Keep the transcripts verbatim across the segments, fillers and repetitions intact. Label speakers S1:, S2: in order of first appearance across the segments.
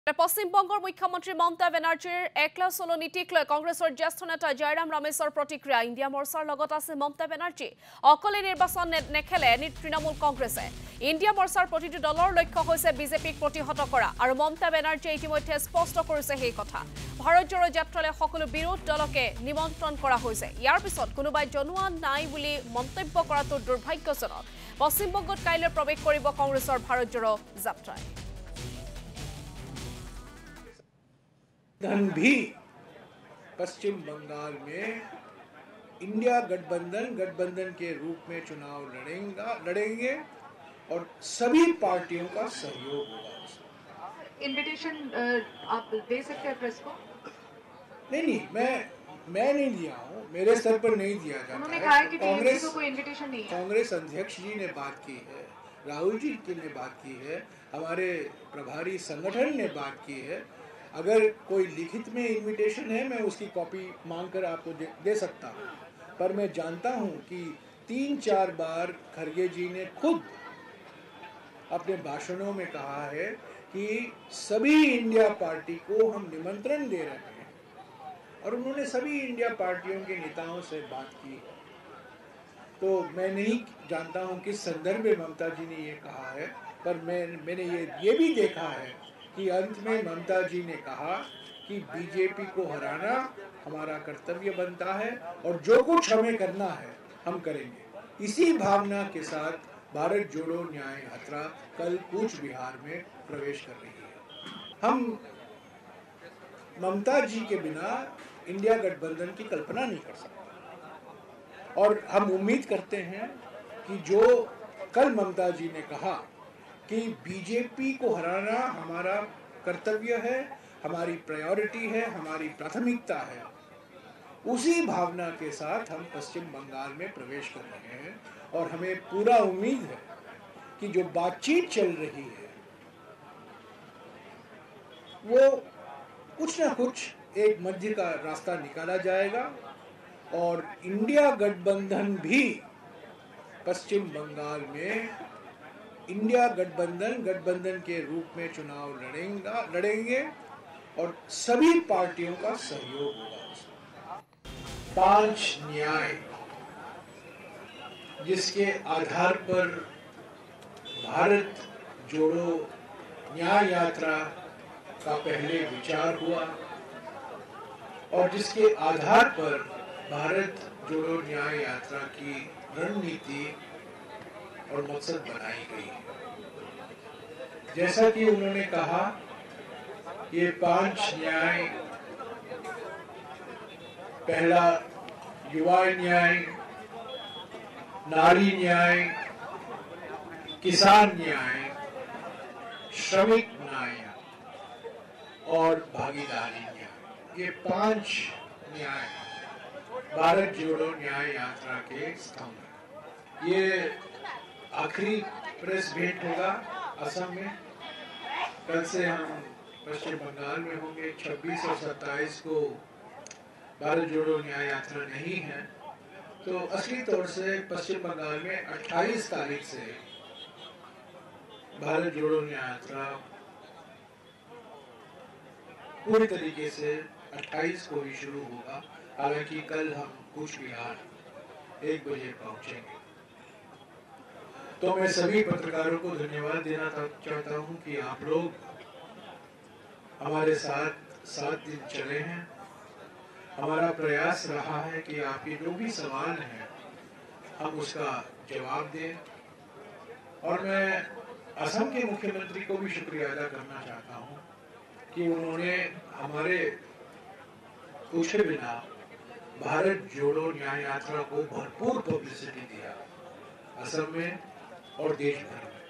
S1: পশ্চিমবঙ্গৰ মুখ্যমন্ত্ৰী মমতা বেনাৰ্জীৰ একলা চলো নীতিক লৈ কংগ্ৰেছৰ জ্যেষ্ঠ নেতা জয়ৰাম ৰমেশৰ প্ৰতিক্ৰিয়া। ইণ্ডিয়া মৰ্চাৰ লগত আছে মমতা বেনাৰ্জী। অকলে নিৰ্বাচন নেখেলে তৃণমূল কংগ্ৰেছে। ইণ্ডিয়া মৰ্চাৰ প্ৰতিটো দলৰ লক্ষ্য হৈছে বিজেপিক প্ৰতিহত কৰা আৰু মমতা বেনাৰ্জীয়ে ইতিমধ্যে স্পষ্ট কৰিছে সেই কথা। ভাৰত জোড়ো যাত্ৰালৈ সকলো বিৰোধ দলকে নিমন্ত্ৰণ কৰা হৈছে। ইয়াৰ পিছত কোনোবাই জনোৱা নাই বুলি মন্তব্য কৰাটো দুৰ্ভাগ্যজনক। পশ্চিমবংগত কাইলৈ প্ৰৱেশ কৰিব কংগ্ৰেছৰ ভাৰত জোড়ো যাত্ৰাই।
S2: धन भी पश्चिम बंगाल में इंडिया गठबंधन गठबंधन के रूप में चुनाव लड़ेगा लड़ेंगे और सभी पार्टियों का सहयोग होगा।
S3: इनविटेशन आप दे सकते हैं प्रेस को?
S2: नहीं नहीं मैं मैं नहीं दिया हूँ, मेरे स्तर पर नहीं दिया जाता।
S3: उन्होंने कहा कि
S2: कांग्रेस
S3: को कोई इनविटेशन नहीं है।
S2: कांग्रेस अध्यक्ष जी ने बात की है, राहुल जी ने बात की है, हमारे प्रभारी संगठन ने बात की है। अगर कोई लिखित में इनविटेशन है मैं उसकी कॉपी मांगकर आपको दे, दे सकता हूँ, पर मैं जानता हूँ कि तीन चार बार खरगे जी ने खुद अपने भाषणों में कहा है कि सभी इंडिया पार्टी को हम निमंत्रण दे रहे हैं और उन्होंने सभी इंडिया पार्टियों के नेताओं से बात की है। तो मैं नहीं जानता हूँ किस संदर्भ में ममता जी ने ये कहा है, पर मैं मैंने ये ये भी देखा है कि अंत में ममता जी ने कहा कि बीजेपी को हराना हमारा कर्तव्य बनता है और जो कुछ हमें करना है हम करेंगे। इसी भावना के साथ भारत जोड़ो न्याय यात्रा कल कूच बिहार में प्रवेश कर रही है। हम ममता जी के बिना इंडिया गठबंधन की कल्पना नहीं कर सकते और हम उम्मीद करते हैं कि जो कल ममता जी ने कहा कि बीजेपी को हराना हमारा कर्तव्य है, हमारी प्रायोरिटी है, हमारी प्राथमिकता है, उसी भावना के साथ हम पश्चिम बंगाल में प्रवेश कर रहे हैं और हमें पूरा उम्मीद है कि जो बातचीत चल रही है वो कुछ ना कुछ एक मध्य का रास्ता निकाला जाएगा और इंडिया गठबंधन भी पश्चिम बंगाल में इंडिया गठबंधन गठबंधन के रूप में चुनाव लड़ेगा लड़ेंगे और सभी पार्टियों का सहयोग होगा। पांच न्याय जिसके आधार पर भारत जोड़ो न्याय यात्रा का पहले विचार हुआ और जिसके आधार पर भारत जोड़ो न्याय यात्रा की रणनीति और मकसद बनाई गई है। जैसा कि उन्होंने कहा ये पांच न्याय, पहला युवा न्याय, नारी न्याय, किसान न्याय, श्रमिक न्याय और भागीदारी न्याय, ये पांच न्याय भारत जोड़ो न्याय यात्रा के स्तंभ। ये आखिरी प्रेस भेंट होगा असम में। कल से हम पश्चिम बंगाल में होंगे। छब्बीस और सत्ताईस को भारत जोड़ो न्याय यात्रा नहीं है, तो असली तौर से पश्चिम बंगाल में अट्ठाईस तारीख से भारत जोड़ो न्याय यात्रा पूरी तरीके से अट्ठाईस को ही शुरू होगा। हालांकि कल हम कूच बिहार एक बजे पहुंचेंगे। तो मैं सभी पत्रकारों को धन्यवाद देना चाहता हूं कि आप लोग हमारे साथ सात दिन चले हैं। हमारा प्रयास रहा है कि आपके जो भी सवाल हैं हम उसका जवाब दें और मैं असम के मुख्यमंत्री को भी शुक्रिया अदा करना चाहता हूं कि उन्होंने हमारे पूछे बिना भारत जोड़ो न्याय यात्रा को भरपूर पब्लिसिटी दिया असम में और देश भर में।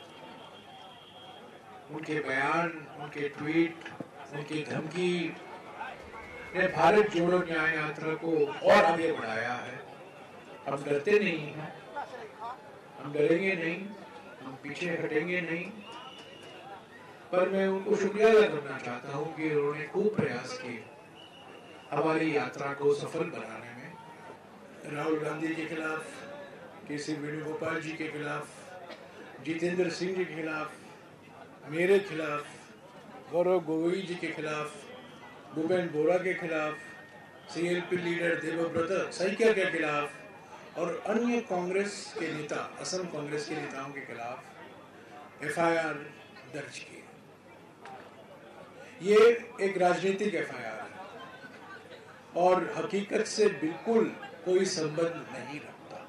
S2: उनके बयान, उनके ट्वीट, उनकी धमकी ने भारत जोड़ो न्याय यात्रा को और आगे बढ़ाया है। हम डरते नहीं हैं, हम डरेंगे नहीं, हम पीछे हटेंगे नहीं, पर मैं उनको शुक्रिया अदा करना चाहता हूं कि उन्होंने खूब प्रयास किए हमारी यात्रा को सफल बनाने में। राहुल गांधी के खिलाफ, के सी वेणुगोपाल जी के खिलाफ, जितेंद्र सिंह के खिलाफ, मेरे खिलाफ, गौरव गोगोई जी के खिलाफ, भूपेन बोरा के खिलाफ, सीएलपी लीडर देवव्रत सैकिया के खिलाफ और अन्य कांग्रेस के नेता, असम कांग्रेस के नेताओं के खिलाफ एफआईआर दर्ज की। ये एक राजनीतिक एफआईआर है और हकीकत से बिल्कुल कोई संबंध नहीं रखता।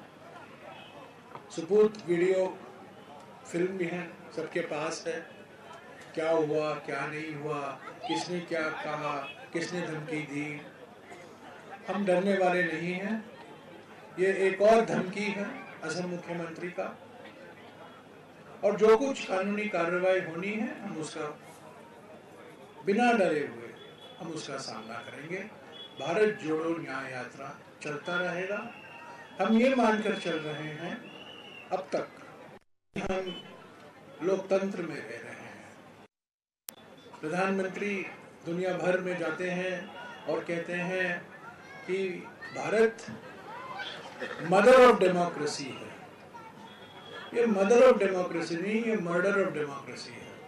S2: सबूत वीडियो फिल्म भी है, सबके पास है, क्या हुआ क्या नहीं हुआ, किसने क्या कहा, किसने धमकी दी। हम डरने वाले नहीं हैं। ये एक और धमकी है असम मुख्यमंत्री का, और जो कुछ कानूनी कार्रवाई होनी है हम उसका बिना डरे हुए हम उसका सामना करेंगे। भारत जोड़ो न्याय यात्रा चलता रहेगा। हम ये मानकर चल रहे हैं अब तक हम लोकतंत्र में रह रहे हैं। प्रधानमंत्री दुनिया भर में जाते हैं और कहते हैं कि भारत मदर ऑफ डेमोक्रेसी है। ये मदर ऑफ डेमोक्रेसी नहीं, ये मर्डर ऑफ डेमोक्रेसी है।